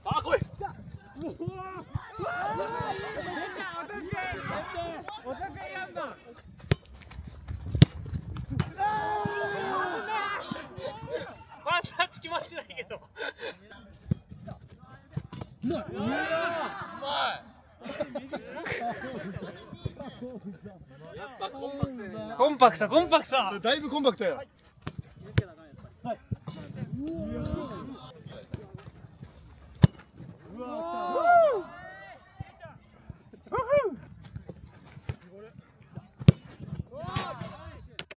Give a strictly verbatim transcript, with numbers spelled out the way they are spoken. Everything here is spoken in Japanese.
あ、来い。 うわお得意やんだ。 ファーストタッチ決まってないけど。 うまい。うまい。 やっぱコンパクトや。コンパクト、コンパクト。 だいぶコンパクトや。 はい。